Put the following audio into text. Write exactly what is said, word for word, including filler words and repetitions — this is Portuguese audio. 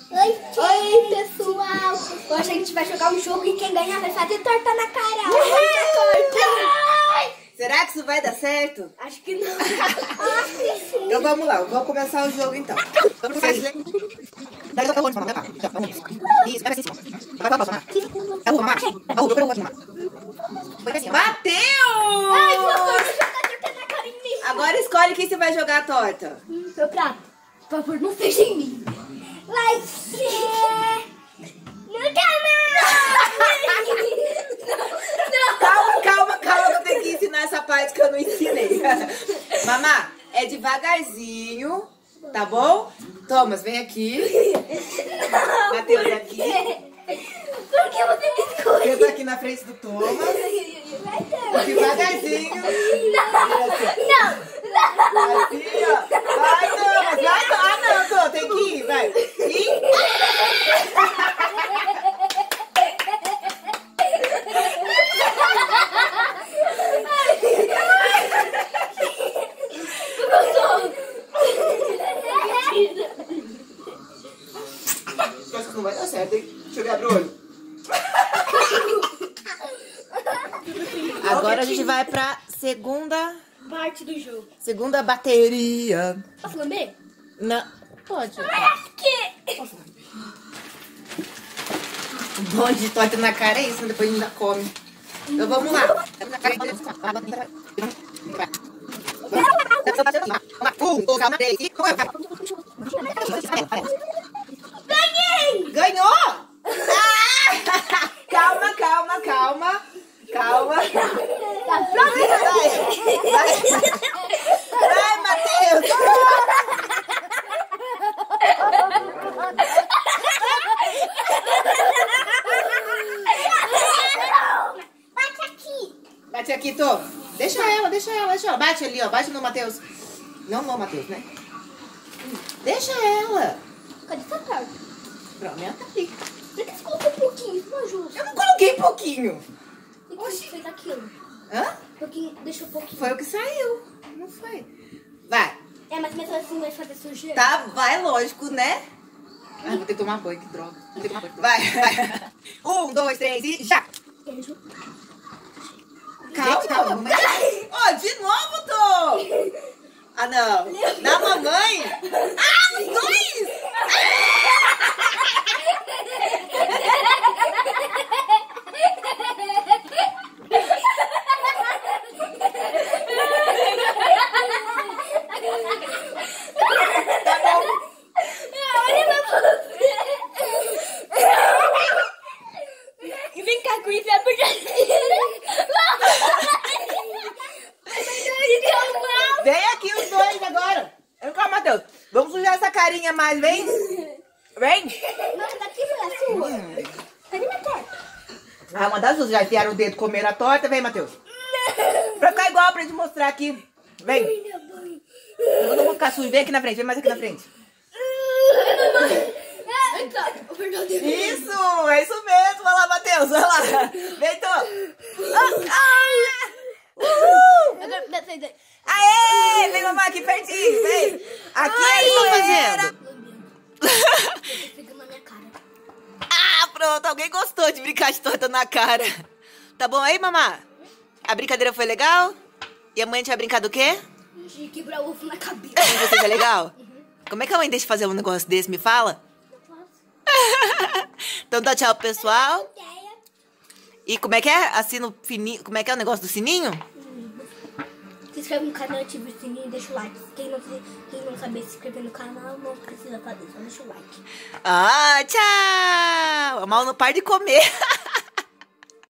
Oi, Oi, pessoal! Hoje a gente vai jogar um jogo e quem ganhar vai fazer torta na cara. Torta. Será que isso vai dar certo? Acho que não. Acho que sim. Então vamos lá, vamos começar o jogo então. Vocês lembram? Bateu! Ai, vou jogar torta na cara em mim. Agora escolhe quem você vai jogar a torta. Hum, meu prato. Por favor, não seja em mim. Vai ser... No canal! Não, Calma, calma, calma, que eu tenho que ensinar essa parte que eu não ensinei. Mamá, é devagarzinho, tá bom? Thomas, vem aqui. Matheus, aqui. Por que você me escolhe? Eu tô aqui na frente do Thomas. Devagarzinho. Não, não. Assim, ó. Vai, Thomas, vai, Thomas. Ah, não, tô, tem que ir, vai. E... Acho que não vai dar certo, hein? Deixa eu abrir o olho. Agora a gente vai pra segunda... Parte do jogo. Segunda bateria. Posso lamber? Não. Pode. Acho que... Um monte de torta na cara é isso, depois ainda come. Então vamos lá. Um, dois, três e... Ganhei! Ganhou! Ah! Calma, calma, calma. Calma. Tá pronto? Vai, vai. Vai, Matheus. Bate aqui. Bate aqui, Tô. Deixa ela, deixa ela, deixa ela. Bate ali, ó. Bate no Matheus. Não no Matheus, né? Deixa ela. Cadê essa torta? Pronto, ela tá aqui. Por que você colocou um pouquinho? Isso não ajuda. Eu não coloquei pouquinho. E como você fez aquilo? Hã? Pouquinho, deixa um pouquinho. Foi o que saiu. Não foi. Vai. É, mas mesmo assim vai fazer sujeira. Tá, vai, lógico, né? Ai, vou ter que tomar banho, que droga. Vou ter que tomar banho. Vai, vai. Um, dois, três e já. Beijo. Calma, calma. Mas... Ó, de novo, Tô. Ah, não. Da mamãe. Ah, os dois. Tá bom. E vem cá com isso, é porque... Vem aqui os dois agora. Vem cá, Matheus. Vamos sujar essa carinha mais, vem. Vem. Nossa, daqui foi a sua. Cadê minha torta? Ah, uma das duas já enfiaram o dedo, comeram a torta. Vem, Matheus. Pra ficar igual, pra gente mostrar aqui. Vem. Eu não vou ficar sujo. Vem aqui na frente, vem mais aqui na frente. Isso, é isso mesmo. Vai lá, Matheus. Vai lá. Vem, Tô. Ah, Agora, aê! Vem, mamãe, aqui pertinho. Vem. Aqui é a fazendo. pegando na minha cara. Ah, pronto. Alguém gostou de brincar de torta na cara. Tá bom aí, mamá? A brincadeira foi legal? E a mãe tinha brincado do quê? De quebrar o ovo na cabeça. Você fez legal? Como é que a mãe deixa fazer um negócio desse? Me fala. Então dá tchau, pessoal. E como é que é? Assina o fininho. Como é que é o negócio do sininho? Se inscreve no canal, ativa o sininho e deixa o like. Quem não, quem não saber se inscrever no canal, não precisa fazer, só deixa o like. Ah, tchau! A Mal não para de comer.